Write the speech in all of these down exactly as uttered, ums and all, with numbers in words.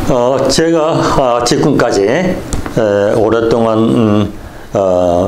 어, 제가 어, 지금까지 에, 오랫동안 음, 어,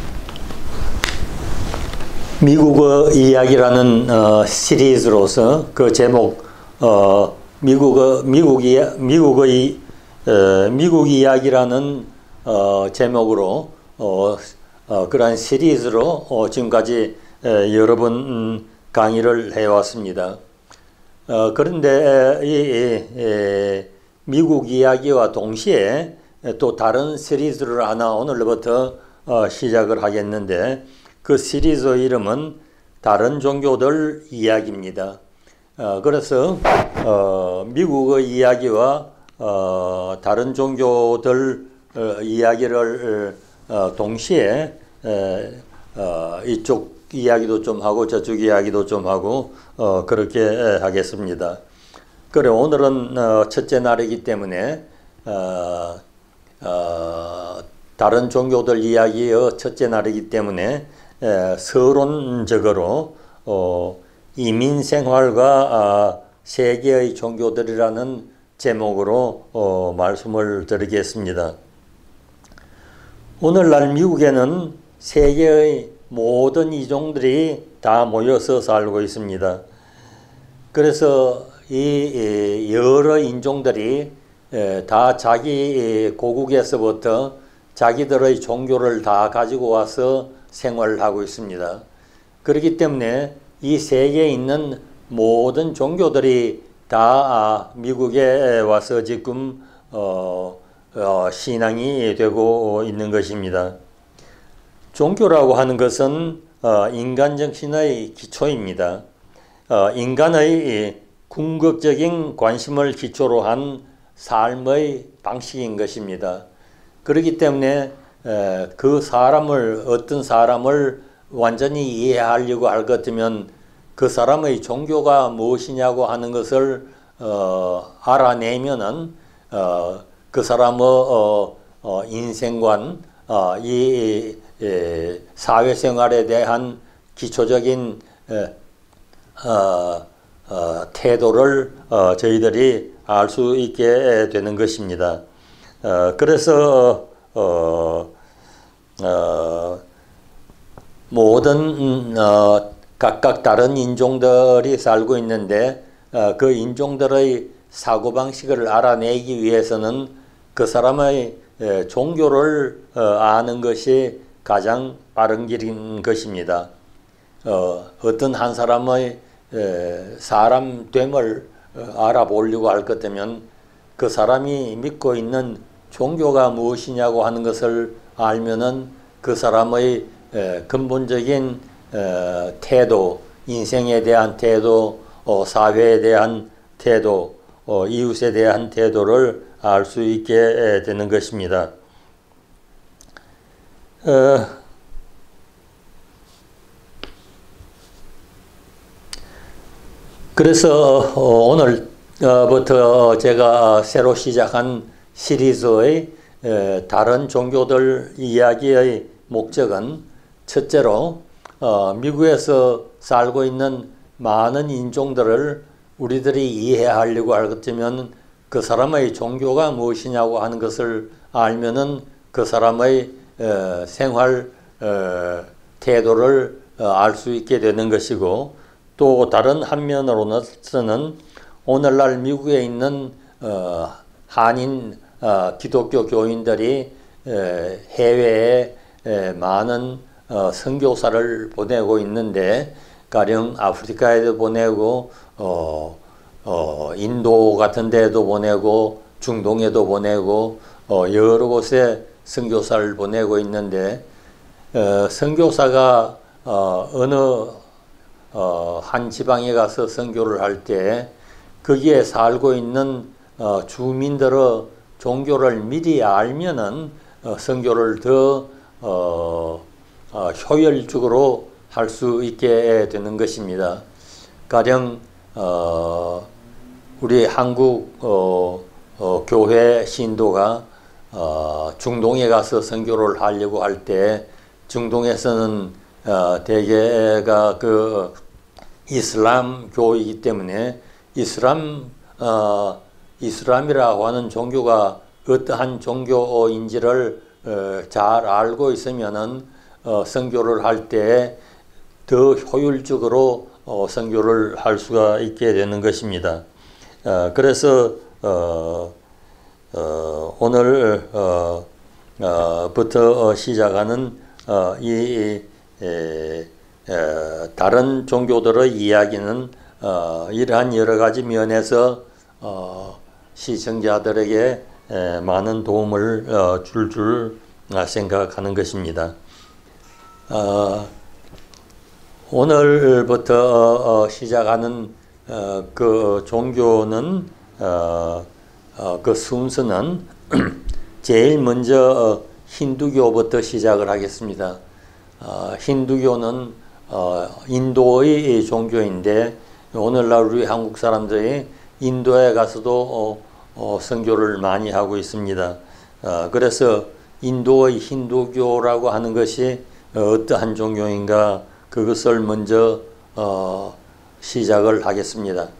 미국의 이야기라는 어, 시리즈로서 그 제목 어, 미국의 미국 이 미국의 어, 미국 이야기라는 어, 제목으로 어, 어, 그러한 시리즈로 어, 지금까지 에, 여러 번 음, 강의를 해왔습니다. 어, 그런데 이, 이, 이 미국 이야기와 동시에 또 다른 시리즈를 하나 오늘부터 어, 시작을 하겠는데 그 시리즈 이름은 다른 종교들 이야기입니다. 어, 그래서 어, 미국의 이야기와 어, 다른 종교들 어, 이야기를 어, 동시에 에, 어, 이쪽 이야기도 좀 하고 저쪽 이야기도 좀 하고 어, 그렇게 하겠습니다. 그래 오늘은 어, 첫째 날이기 때문에 어, 어, 다른 종교들 이야기의 첫째 날이기 때문에 에, 서론적으로 어, 이민생활과 아, 세계의 종교들이라는 제목으로 어, 말씀을 드리겠습니다. 오늘날 미국에는 세계의 모든 이종들이 다 모여서 살고 있습니다. 그래서 이 여러 인종들이 다 자기 고국에서부터 자기들의 종교를 다 가지고 와서 생활하고 있습니다. 그렇기 때문에 이 세계에 있는 모든 종교들이 다 미국에 와서 지금 어, 어, 신앙이 되고 있는 것입니다. 종교라고 하는 것은 어, 인간 정신의 기초입니다. 어, 인간의 궁극적인 관심을 기초로 한 삶의 방식인 것입니다. 그렇기 때문에 에, 그 사람을 어떤 사람을 완전히 이해하려고 할 것 같으면 그 사람의 종교가 무엇이냐고 하는 것을 어, 알아내면은 어, 그 사람의 어, 어, 인생관, 어, 이 에, 사회생활에 대한 기초적인 에, 어, 어, 태도를 어, 저희들이 알 수 있게 되는 것입니다. 어, 그래서 어, 어, 모든 음, 어, 각각 다른 인종들이 살고 있는데 어, 그 인종들의 사고방식을 알아내기 위해서는 그 사람의 에, 종교를 어, 아는 것이 가장 빠른 길인 것입니다. 어, 어떤 한 사람의 에, 사람됨을 어, 알아보려고 할 것 같으면 그 사람이 믿고 있는 종교가 무엇이냐고 하는 것을 알면은 그 사람의 에, 근본적인 에, 태도, 인생에 대한 태도, 어, 사회에 대한 태도, 어, 이웃에 대한 태도를 알 수 있게 에, 되는 것입니다. 어, 그래서 어, 오늘부터 제가 새로 시작한 시리즈의 에, 다른 종교들 이야기의 목적은 첫째로 어, 미국에서 살고 있는 많은 인종들을 우리들이 이해하려고 할 것 같으면 그 사람의 종교가 무엇이냐고 하는 것을 알면은 그 사람의 에, 생활 에, 태도를 어, 알 수 있게 되는 것이고 또 다른 한면으로는 오늘날 미국에 있는 어, 한인 어, 기독교 교인들이 에, 해외에 에, 많은 어, 선교사를 보내고 있는데 가령 아프리카에도 보내고 어, 어, 인도 같은 데도 보내고 중동에도 보내고 어, 여러 곳에 선교사를 보내고 있는데 어, 선교사가 어, 어느 어, 한 지방에 가서 선교를 할 때 거기에 살고 있는 어, 주민들의 종교를 미리 알면은 어, 선교를 더 어, 어, 효율적으로 할 수 있게 되는 것입니다. 가령 어, 우리 한국 어, 어, 교회 신도가 어, 중동에 가서 선교를 하려고 할 때 중동에서는 어, 대개가 그 이슬람 교이기 때문에 이슬람 어, 이슬람이라고 하는 종교가 어떠한 종교인지를 어, 잘 알고 있으면은 어, 선교를 할 때 더 효율적으로 어, 선교를 할 수가 있게 되는 것입니다. 어, 그래서 어, 어, 오늘 어, 어, 부터 시작하는 어, 이 에, 에, 다른 종교들의 이야기는 어, 이러한 여러 가지 면에서 어, 시청자들에게 에, 많은 도움을 어, 줄 줄 생각하는 것입니다. 어, 오늘부터 어, 어, 시작하는 어, 그 종교는 어, 어, 그 순서는 제일 먼저 어, 힌두교부터 시작을 하겠습니다. 어, 힌두교는 어, 인도의 종교인데 오늘날 우리 한국 사람들이 인도에 가서도 어, 어, 선교를 많이 하고 있습니다. 어, 그래서 인도의 힌두교라고 하는 것이 어떠한 종교인가 그것을 먼저 어, 시작을 하겠습니다.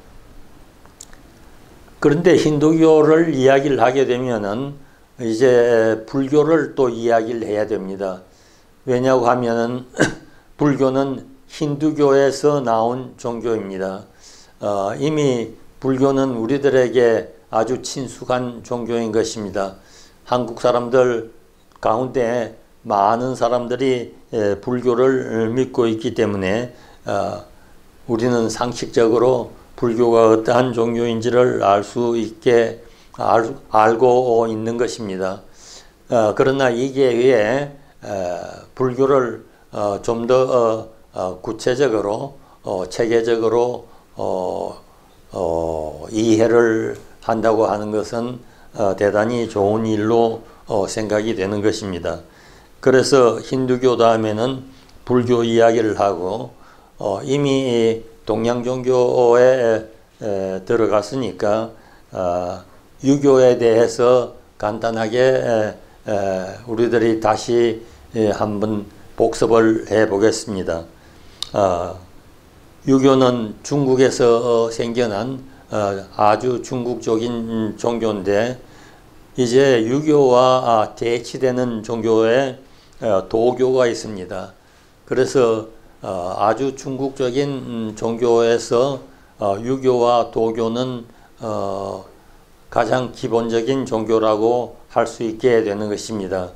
그런데 힌두교를 이야기를 하게 되면은 이제 불교를 또 이야기를 해야 됩니다. 왜냐고 하면은 불교는 힌두교에서 나온 종교입니다. 어, 이미 불교는 우리들에게 아주 친숙한 종교인 것입니다. 한국 사람들 가운데 많은 사람들이 에, 불교를 믿고 있기 때문에 어, 우리는 상식적으로 불교가 어떠한 종교인지를 알 수 있게 알, 알고 있는 것입니다. 어, 그러나 이게 왜 어, 불교를 어, 좀 더 어, 어, 구체적으로 어, 체계적으로 어, 어, 이해를 한다고 하는 것은 어, 대단히 좋은 일로 어, 생각이 되는 것입니다. 그래서 힌두교 다음에는 불교 이야기를 하고 어, 이미 동양 종교에 에, 들어갔으니까 어, 유교에 대해서 간단하게 에, 에, 우리들이 다시 에, 한번 복습을 해 보겠습니다. 어, 유교는 중국에서 어, 생겨난 어, 아주 중국적인 종교인데 이제 유교와 아, 대치되는 종교에 어, 도교가 있습니다. 그래서 어, 아주 중국적인 음, 종교에서 어, 유교와 도교는 어, 가장 기본적인 종교라고 할 수 있게 되는 것입니다.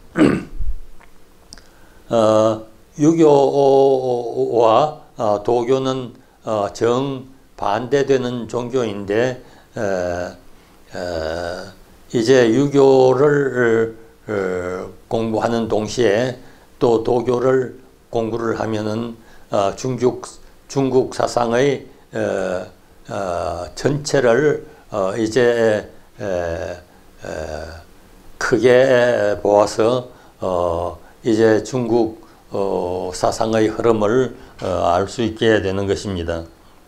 어, 유교와 어, 도교는 어, 정반대되는 종교인데 에, 에, 이제 유교를 어, 공부하는 동시에 또 도교를 공부를 하면은 어, 중국 중국 사상의 어, 어, 전체를 어, 이제 에, 에, 크게 보아서 어, 이제 중국 어, 사상의 흐름을 어, 알 수 있게 되는 것입니다.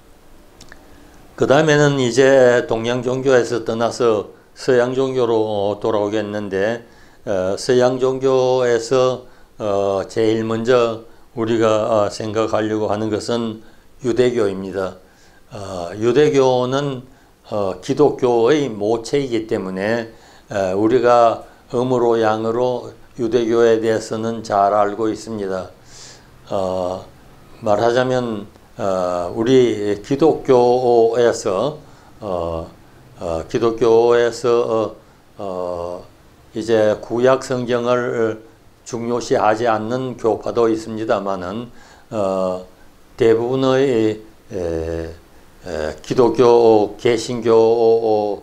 그 다음에는 이제 동양 종교에서 떠나서 서양 종교로 돌아오겠는데 어, 서양 종교에서 어, 제일 먼저 우리가 어, 생각하려고 하는 것은 유대교입니다. 어, 유대교는 어, 기독교의 모체이기 때문에 에, 우리가 음으로 양으로 유대교에 대해서는 잘 알고 있습니다. 어, 말하자면 어, 우리 기독교에서 어, 어, 기독교에서 어, 어, 이제 구약 성경을 중요시하지 않는 교파도 있습니다만은 어, 대부분의 에, 에, 기독교 개신교에서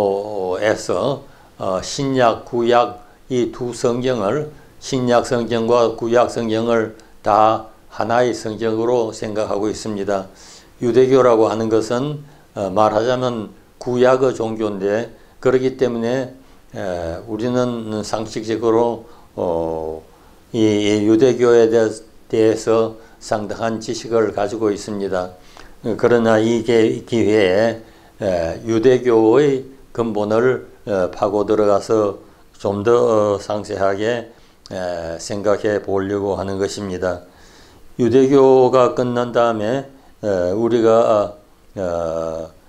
어, 신약, 구약 이 두 성경을 신약 성경과 구약 성경을 다 하나의 성경으로 생각하고 있습니다. 유대교라고 하는 것은 어, 말하자면 구약의 종교인데 그렇기 때문에 에, 우리는 상식적으로 어, 이, 이 유대교에 대해서 상당한 지식을 가지고 있습니다. 그러나 이 기회에 에, 유대교의 근본을 에, 파고 들어가서 좀 더 상세하게 에, 생각해 보려고 하는 것입니다. 유대교가 끝난 다음에 에, 우리가 어, 어,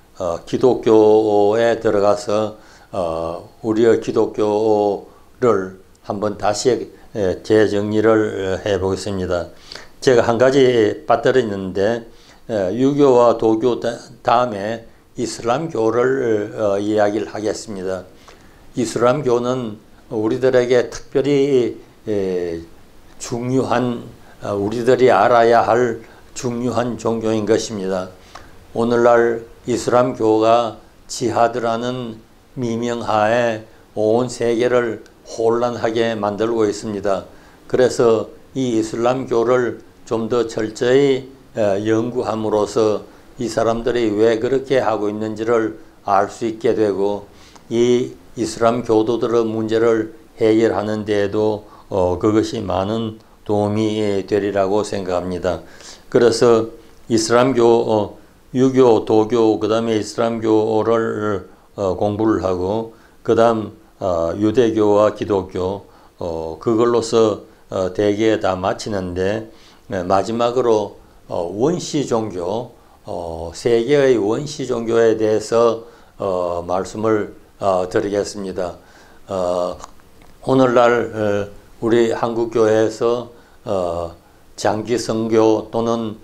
기독교에 들어가서 어, 우리의 기독교를 한번 다시 재정리를 해보겠습니다. 제가 한 가지 빠뜨렸는데 유교와 도교 다음에 이슬람교를 어, 이야기를 하겠습니다. 이슬람교는 우리들에게 특별히 에, 중요한 어, 우리들이 알아야 할 중요한 종교인 것입니다. 오늘날 이슬람교가 지하드라는 미명하에 온 세계를 혼란하게 만들고 있습니다. 그래서 이 이슬람교를 좀 더 철저히 연구함으로써 이 사람들이 왜 그렇게 하고 있는지를 알 수 있게 되고 이 이슬람 교도들의 문제를 해결하는 데에도 어, 그것이 많은 도움이 되리라고 생각합니다. 그래서 이슬람교, 어, 유교, 도교, 그 다음에 이슬람교를 어, 공부를 하고 그 다음 어, 유대교와 기독교 어, 그걸로서 어, 대개 다 마치는데 네, 마지막으로 어, 원시 종교, 어, 세계의 원시 종교에 대해서 어, 말씀을 어, 드리겠습니다. 어, 오늘날 어, 우리 한국교회에서 어, 장기선교 또는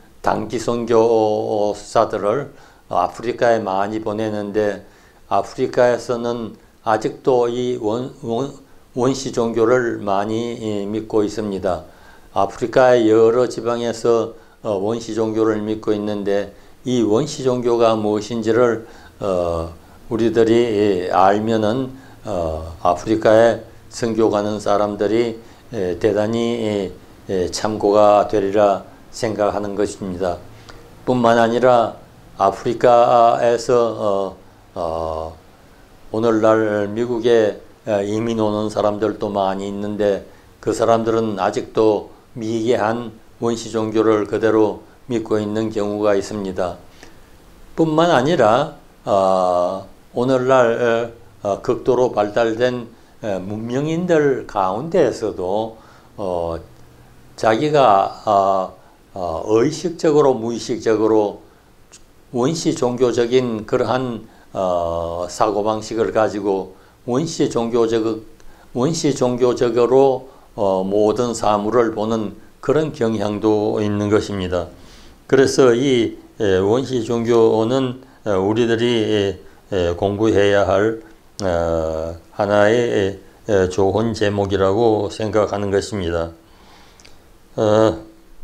단기선교사들을 아프리카에 많이 보내는데 아프리카에서는 아직도 이 원, 원, 원시 종교를 많이 믿고 있습니다. 아프리카의 여러 지방에서 어, 원시 종교를 믿고 있는데 이 원시 종교가 무엇인지를 어, 우리들이 알면은 어, 아프리카에 선교 가는 사람들이 에, 대단히 에, 참고가 되리라 생각하는 것입니다. 뿐만 아니라 아프리카에서 어, 어, 오늘날 미국에 이민 오는 사람들도 많이 있는데 그 사람들은 아직도 미개한 원시 종교를 그대로 믿고 있는 경우가 있습니다. 뿐만 아니라 어, 오늘날 어, 극도로 발달된 어, 문명인들 가운데에서도 어, 자기가 어, 어, 의식적으로 무의식적으로 원시 종교적인 그러한 어, 사고방식을 가지고 원시 종교적, 원시 종교적으로 어, 모든 사물을 보는 그런 경향도 있는 것입니다. 그래서 이 에, 원시 종교는 에, 우리들이 에, 공부해야 할 어, 하나의 에, 좋은 제목이라고 생각하는 것입니다. 어,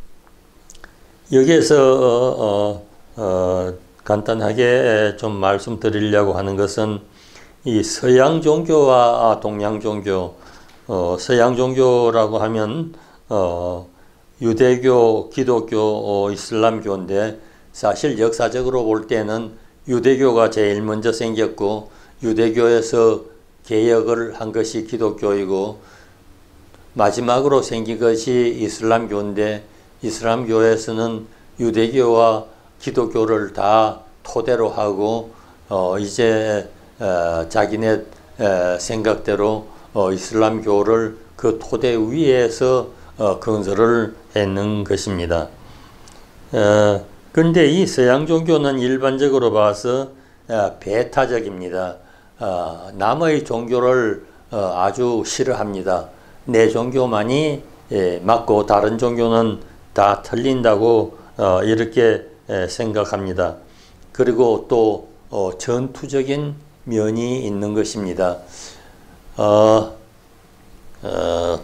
여기에서 어, 어, 어, 간단하게 좀 말씀드리려고 하는 것은 이 서양 종교와 동양 종교, 어, 서양 종교라고 하면 어, 유대교, 기독교, 어, 이슬람교인데 사실 역사적으로 볼 때는 유대교가 제일 먼저 생겼고 유대교에서 개혁을 한 것이 기독교이고 마지막으로 생긴 것이 이슬람교인데 이슬람교에서는 유대교와 기독교를 다 토대로 하고 어, 이제 어, 자기네 어, 생각대로 어, 이슬람교를 그 토대 위에서 어, 건설을 했는 것입니다. 어, 근데 이 서양 종교는 일반적으로 봐서 어, 배타적입니다. 어, 남의 종교를 어, 아주 싫어합니다. 내 종교만이 예, 맞고 다른 종교는 다 틀린다고 어, 이렇게 예, 생각합니다. 그리고 또 어, 전투적인 면이 있는 것입니다. 어, 어,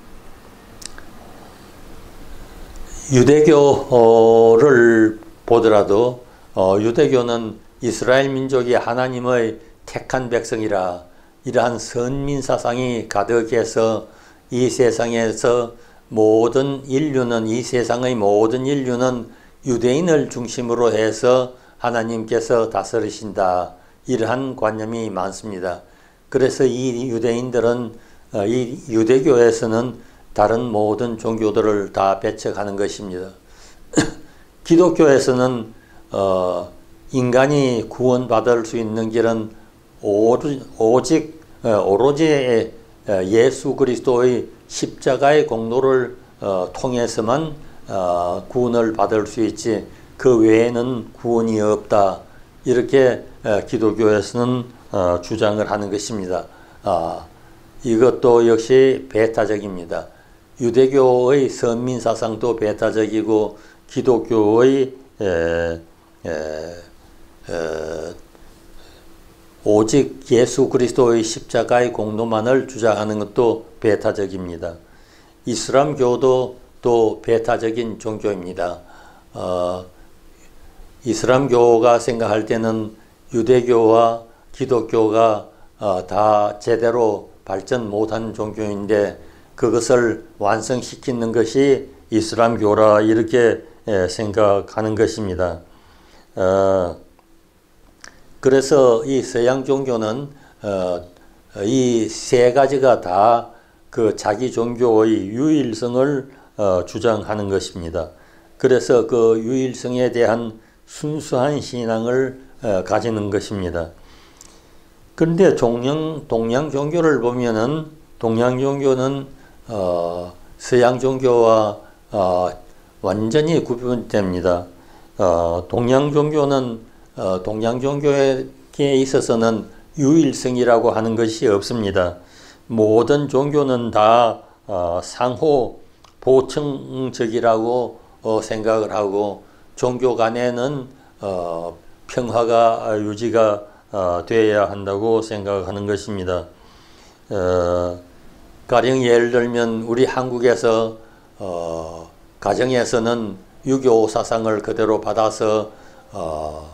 유대교를 보더라도 어, 유대교는 이스라엘 민족이 하나님의 택한 백성이라 이러한 선민사상이 가득해서 이 세상에서 모든 인류는 이 세상의 모든 인류는 유대인을 중심으로 해서 하나님께서 다스리신다. 이러한 관념이 많습니다. 그래서 이 유대인들은 이 유대교에서는 다른 모든 종교들을 다 배척하는 것입니다. 기독교에서는 어, 인간이 구원받을 수 있는 길은 오직 오로지 예수 그리스도의 십자가의 공로를 어, 통해서만 어, 구원을 받을 수 있지 그 외에는 구원이 없다. 이렇게 기독교에서는 주장을 하는 것입니다. 이것도 역시 배타적입니다. 유대교의 선민사상도 배타적이고 기독교의 에, 에, 에, 오직 예수 그리스도의 십자가의 공로만을 주장하는 것도 배타적입니다. 이슬람교도 또 배타적인 종교입니다. 어, 이슬람교가 생각할 때는 유대교와 기독교가 어, 다 제대로 발전 못한 종교인데 그것을 완성시키는 것이 이슬람교라 이렇게 예, 생각하는 것입니다. 어, 그래서 이 서양 종교는 어, 이 세 가지가 다 그 자기 종교의 유일성을 어, 주장하는 것입니다. 그래서 그 유일성에 대한 순수한 신앙을 어, 가지는 것입니다. 그런데 동양, 동양 종교를 보면은 동양 종교는 어, 서양 종교와 어, 완전히 구분됩니다. 어, 동양 종교는 어, 동양 종교에 있어서는 유일성이라고 하는 것이 없습니다. 모든 종교는 다 어, 상호 보충적이라고 어, 생각을 하고 종교 간에는 어, 평화가 유지가 어, 되어야 한다고 생각하는 것입니다. 어, 가령 예를 들면 우리 한국에서 어, 가정에서는 유교 사상을 그대로 받아서 어,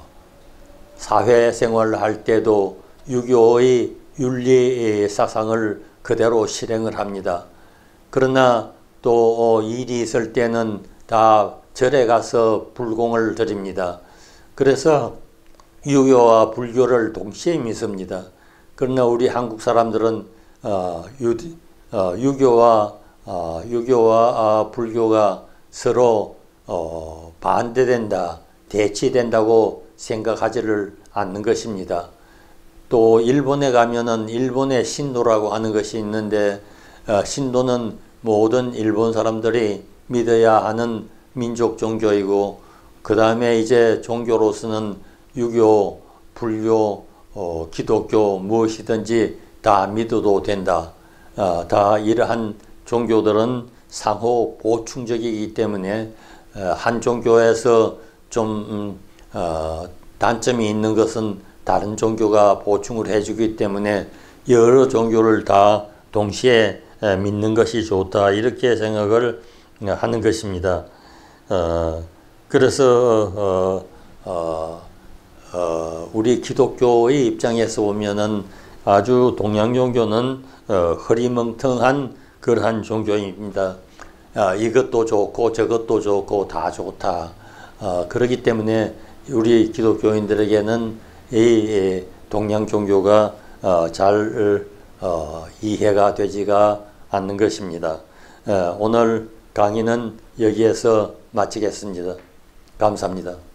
사회생활을 할 때도 유교의 윤리 사상을 그대로 실행을 합니다. 그러나 또 일이 있을 때는 다 절에 가서 불공을 드립니다. 그래서 유교와 불교를 동시에 믿습니다. 그러나 우리 한국 사람들은 어, 유, 어, 유교와 어, 유교와 어, 불교가 서로 어, 반대된다, 대치된다고 생각하지를 않는 것입니다. 또 일본에 가면은 일본의 신도라고 하는 것이 있는데 어, 신도는 모든 일본 사람들이 믿어야 하는 민족 종교이고 그 다음에 이제 종교로서는 유교, 불교, 어, 기독교 무엇이든지 다 믿어도 된다. 어, 다 이러한 종교들은 상호 보충적이기 때문에 어, 한 종교에서 좀 음, 어, 단점이 있는 것은 다른 종교가 보충을 해주기 때문에 여러 종교를 다 동시에 믿는 것이 좋다 이렇게 생각을 하는 것입니다. 어, 그래서 어, 어, 어, 우리 기독교의 입장에서 보면은 아주 동양 종교는 어, 흐리멍텅한 그러한 종교입니다. 아, 이것도 좋고 저것도 좋고 다 좋다. 어, 그렇기 때문에 우리 기독교인들에게는 이 동양 종교가 어, 잘 어, 이해가 되지가 않는 것입니다. 어, 오늘 강의는 여기에서 마치겠습니다. 감사합니다.